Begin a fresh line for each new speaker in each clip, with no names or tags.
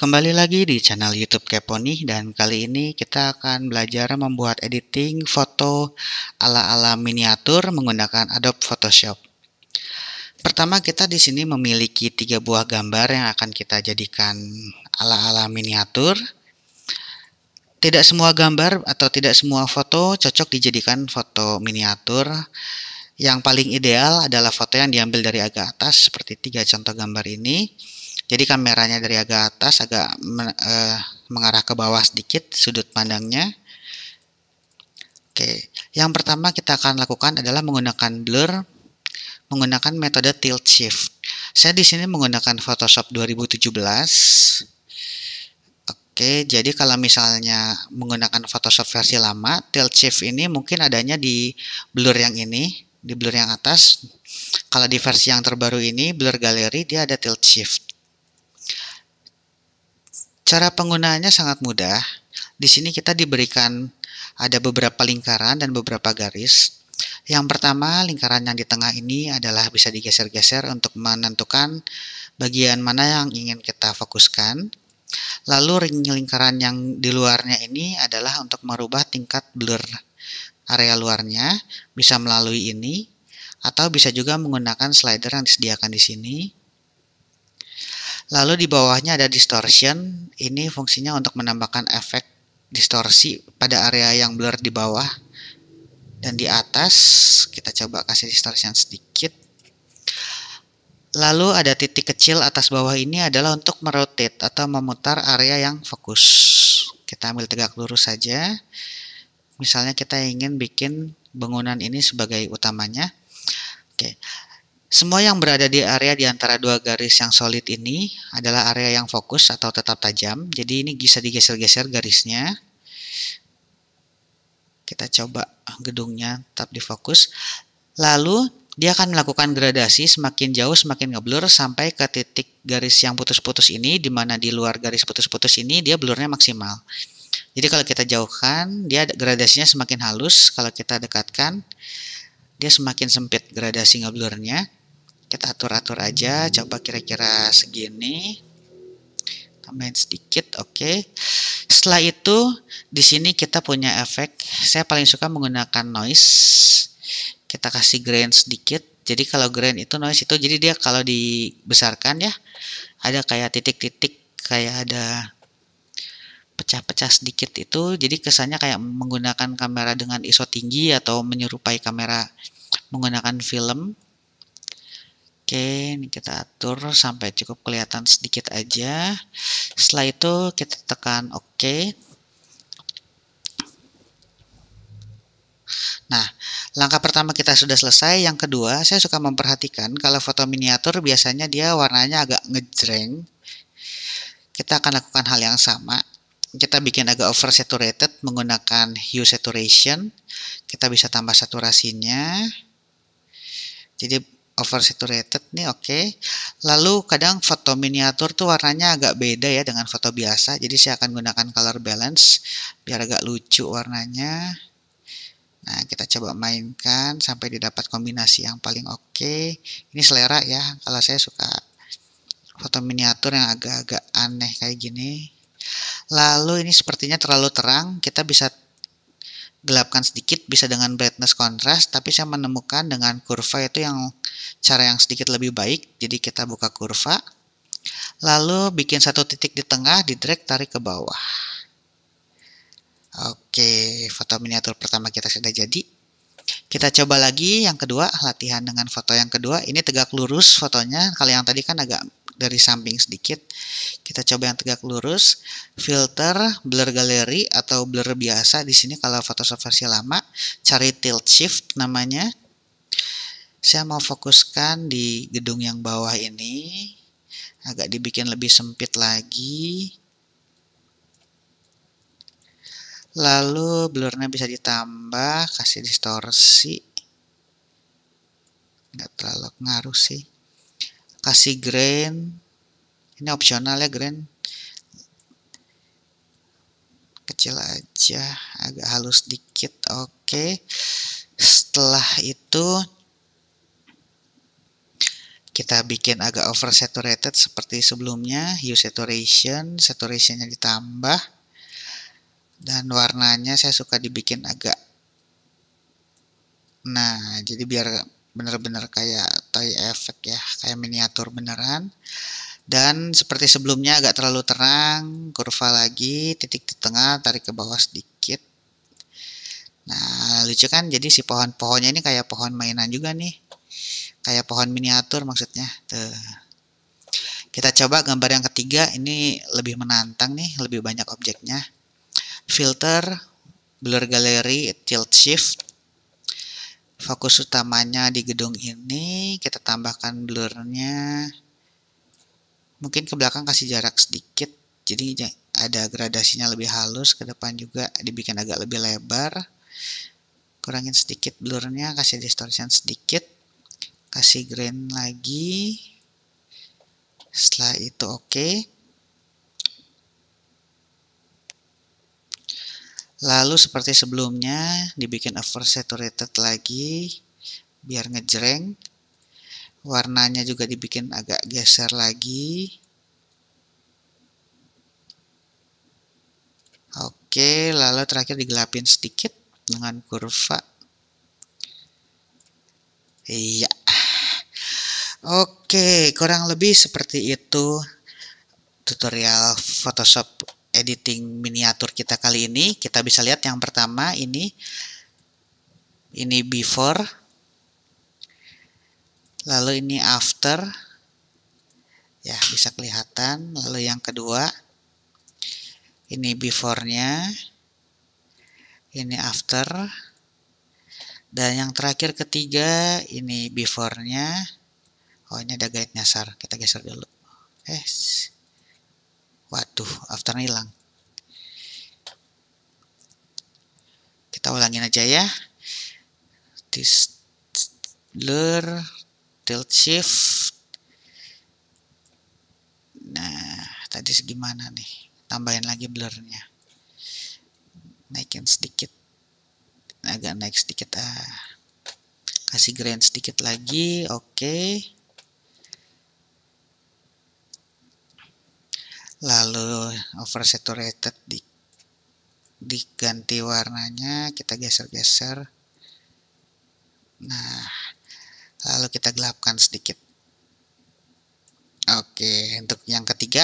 Kembali lagi di channel YouTube Keponi dan kali ini kita akan belajar membuat editing foto ala-ala miniatur menggunakan Adobe Photoshop. Pertama kita di sini memiliki 3 buah gambar yang akan kita jadikan ala-ala miniatur. Tidak semua gambar atau tidak semua foto cocok dijadikan foto miniatur. Yang paling ideal adalah foto yang diambil dari agak atas seperti 3 contoh gambar ini. Jadi kameranya dari agak atas agak mengarah ke bawah sedikit sudut pandangnya. Oke, yang pertama kita akan lakukan adalah menggunakan blur menggunakan metode tilt shift. Saya di sini menggunakan Photoshop 2017. Oke, jadi kalau misalnya menggunakan Photoshop versi lama, tilt shift ini mungkin adanya di blur yang ini, di blur yang atas. Kalau di versi yang terbaru ini, blur galeri, dia ada tilt shift. Cara penggunaannya sangat mudah. Di sini kita diberikan ada beberapa lingkaran dan beberapa garis. Yang pertama, lingkaran yang di tengah ini adalah bisa digeser-geser untuk menentukan bagian mana yang ingin kita fokuskan. Lalu lingkaran yang di luarnya ini adalah untuk merubah tingkat blur area luarnya, bisa melalui ini, atau bisa juga menggunakan slider yang disediakan di sini. Lalu di bawahnya ada distortion, ini fungsinya untuk menambahkan efek distorsi pada area yang blur di bawah. Dan di atas kita coba kasih distortion sedikit. Lalu ada titik kecil atas bawah ini adalah untuk merotate atau memutar area yang fokus. Kita ambil tegak lurus saja. Misalnya kita ingin bikin bangunan ini sebagai utamanya. Oke. Semua yang berada di area di antara dua garis yang solid ini adalah area yang fokus atau tetap tajam. Jadi ini bisa digeser-geser garisnya. Kita coba gedungnya tetap di fokus. Lalu dia akan melakukan gradasi semakin jauh semakin ngeblur sampai ke titik garis yang putus-putus ini, di mana di luar garis putus-putus ini dia blurnya maksimal. Jadi kalau kita jauhkan, dia gradasinya semakin halus. Kalau kita dekatkan, dia semakin sempit gradasi ngeblurnya. Kita atur-atur aja, coba kira-kira segini. Tambahin sedikit, oke. Setelah itu, di sini kita punya efek. Saya paling suka menggunakan noise. Kita kasih grain sedikit. Jadi kalau grain itu noise itu, jadi dia kalau dibesarkan ya, ada kayak titik-titik, kayak ada pecah-pecah sedikit itu. Jadi kesannya kayak menggunakan kamera dengan ISO tinggi atau menyerupai kamera menggunakan film. Oke, ini kita atur sampai cukup kelihatan sedikit aja. Setelah itu kita tekan OK. Nah, langkah pertama kita sudah selesai. Yang kedua, saya suka memperhatikan kalau foto miniatur biasanya dia warnanya agak ngejreng. Kita akan lakukan hal yang sama. Kita bikin agak oversaturated menggunakan hue saturation. Kita bisa tambah saturasinya. Jadi oversaturated nih, oke. Lalu kadang foto miniatur tuh warnanya agak beda ya dengan foto biasa. Jadi saya akan gunakan color balance biar agak lucu warnanya. Nah, kita coba mainkan sampai didapat kombinasi yang paling oke. Ini selera ya. Kalau saya suka foto miniatur yang agak-agak aneh kayak gini. Lalu ini sepertinya terlalu terang. Kita bisa gelapkan sedikit, bisa dengan brightness contrast, tapi saya menemukan dengan kurva itu yang cara yang sedikit lebih baik. Jadi kita buka kurva, lalu bikin satu titik di tengah, di drag tarik ke bawah. Oke, foto miniatur pertama kita sudah jadi. Kita coba lagi yang kedua, latihan dengan foto yang kedua. Ini tegak lurus fotonya, kalau yang tadi kan agak dari samping sedikit. Kita coba yang tegak lurus, filter, blur galeri atau blur biasa. Di sini kalau Photoshop versi lama, cari tilt shift namanya. Saya mau fokuskan di gedung yang bawah ini, agak dibikin lebih sempit lagi. Lalu blurnya bisa ditambah, kasih distorsi. Nggak terlalu ngaruh sih. Kasih grain, ini opsional ya grain, kecil aja, agak halus dikit, oke. Setelah itu Kita bikin agak oversaturated seperti sebelumnya, hue saturation, saturationnya ditambah, dan warnanya saya suka dibikin agak, nah jadi biar bener-bener kayak toy effect ya, kayak miniatur beneran. Dan seperti sebelumnya agak terlalu terang, kurva lagi, titik di tengah, tarik ke bawah sedikit. Nah lucu kan, jadi si pohon-pohonnya ini kayak pohon mainan juga nih, kayak pohon miniatur maksudnya. Tuh. Kita coba gambar yang ketiga, ini lebih menantang nih, lebih banyak objeknya. Filter, blur gallery, tilt shift. Fokus utamanya di gedung ini, kita tambahkan blurnya. Mungkin ke belakang kasih jarak sedikit, jadi ada gradasinya lebih halus. Ke depan juga dibikin agak lebih lebar. Kurangin sedikit blurnya, kasih distortion sedikit. Kasih grain lagi. Setelah itu oke. Lalu seperti sebelumnya dibikin oversaturated lagi biar ngejreng. Warnanya juga dibikin agak geser lagi. Oke, lalu terakhir digelapin sedikit dengan kurva. Iya. Oke, kurang lebih seperti itu tutorial Photoshop editing miniatur kita kali ini. Kita bisa lihat yang pertama ini before, lalu ini after, ya bisa kelihatan. Lalu yang kedua ini before-nya, ini after, dan yang terakhir ketiga ini before-nya. Oh ini ada guide nyasar, kita geser dulu. Waduh, after-nya hilang. Kita ulangin aja ya. Blur, tilt shift. Nah, tadi segimana nih? Tambahin lagi blurnya. Naikin sedikit. Agak naik sedikit. Kasih grain sedikit lagi. Oke. Lalu oversaturated diganti warnanya. Kita geser-geser. Nah, lalu kita gelapkan sedikit. Oke, untuk yang ketiga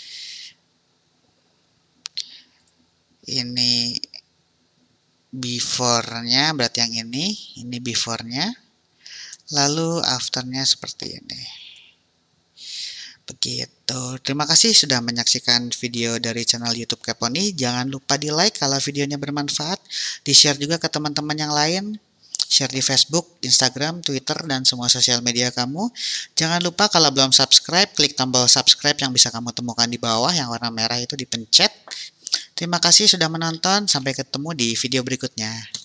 ini before-nya, berarti yang ini before-nya, lalu after-nya seperti ini. Begitu. Terima kasih sudah menyaksikan video dari channel YouTube Keponi. Jangan lupa di like kalau videonya bermanfaat, di share juga ke teman-teman yang lain. Share di Facebook, Instagram, Twitter, dan semua sosial media kamu. Jangan lupa kalau belum subscribe, klik tombol subscribe yang bisa kamu temukan di bawah, yang warna merah itu dipencet. Terima kasih sudah menonton, sampai ketemu di video berikutnya.